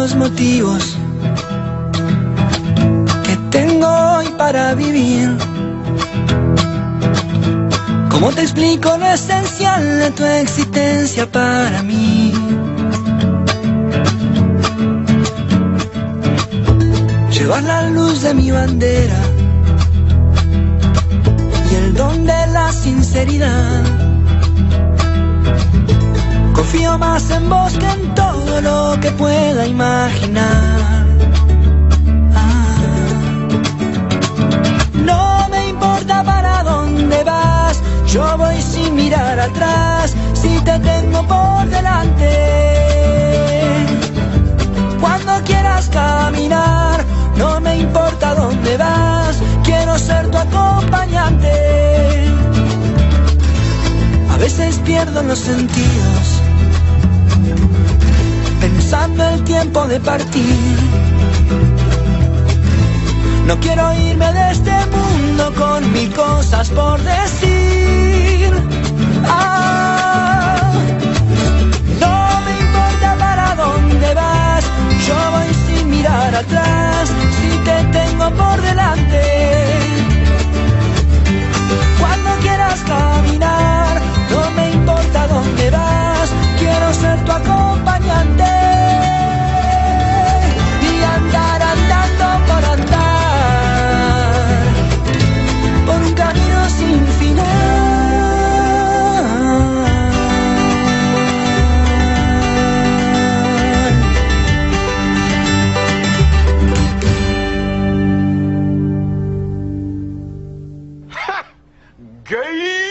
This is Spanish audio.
los motivos que tengo hoy para vivir. ¿Cómo te explico lo esencial de tu existencia para mí? Llevas la luz de mi bandera y el don de la sinceridad. Confío más en vos que en todo lo que pueda imaginar. No me importa para dónde vas, yo voy sin mirar atrás, si te tengo por delante. Cuando quieras caminar, no me importa dónde vas, quiero ser tu acompañante. A veces pierdo los sentidos, pensando el tiempo de partir. No quiero irme de este mundo con mil cosas por decir. No me importa para dónde vas, yo voy sin mirar atrás, si te tengo por delante. Cuando quieras caminar, no me importa dónde vas, quiero ser tu acompañante. Y andar andando por andar, por un camino sin final. ¡Gay!